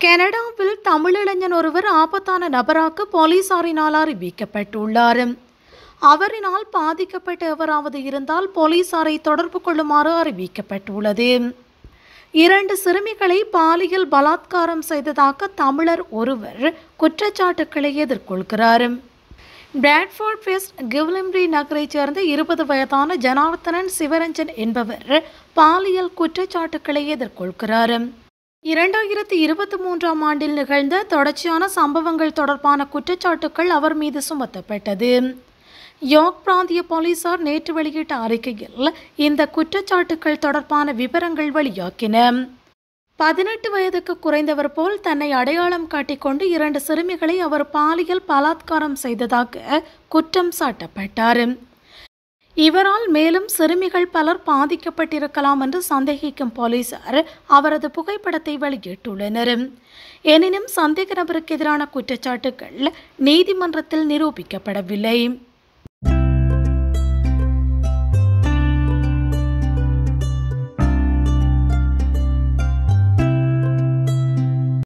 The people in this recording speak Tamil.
கனடாவில் தமிழிளைஞன் ஒருவர் ஆபத்தான நபராக போலீசாரினால் அறிவிக்கப்பட்டுள்ளார். அவரினால் பாதிக்கப்பட்ட எவராவது இருந்தால் போலீசாரை தொடர்பு கொள்ளுமாறு அறிவிக்கப்பட்டுள்ளது. 2 சிறுமிகளை பாலியல் பலாத்காரம் செய்ததாக தமிழர் ஒருவர் குற்றச்சாட்டுக்களை எதிர்கொள்கிறார். பிராட்ஃபோர்ட் வெஸ்ட் கிவ்லிம்ரி நகரைச் சேர்ந்த 20 வயதான ஜனார்த்தனன் சிவரஞ்சன் என்பவர் பாலியல் குற்றச்சாட்டுக்களை எதிர்கொள்கிறார். 2023ஆம் ஆண்டில் நிகழ்ந்த தொடர்ச்சியான சம்பவங்கள் தொடர்பான குற்றச்சாட்டுக்கள் அவர் மீது சுமத்தப்பட்டது. யார்க் பிராந்திய போலீசார் நேற்று வெளியிட்ட அறிக்கையில் இந்த குற்றச்சாட்டுக்கள் தொடர்பான விவரங்கள் வெளியாகின. 18 வயதுக்கு குறைந்தவர் போல் தன்னை அடையாளம் காட்டிக்கொண்டு 2 சிறுமிகளை அவர் பாலியல் பலாத்காரம் செய்ததாக குற்றம் சாட்டப்பட்டார். இவரால் மேலும் சிறுமிகள் பலர் பாதிக்கப்பட்டிருக்கலாம் என்று சந்தேகிக்கும் போலீசார் அவரது புகைப்படத்தை வெளியிட்டுள்ளனர். எனினும் சந்தேக நபருக்கு எதிரான குற்றச்சாட்டுகள் நீதிமன்றத்தில் நிரூபிக்கப்படவில்லை.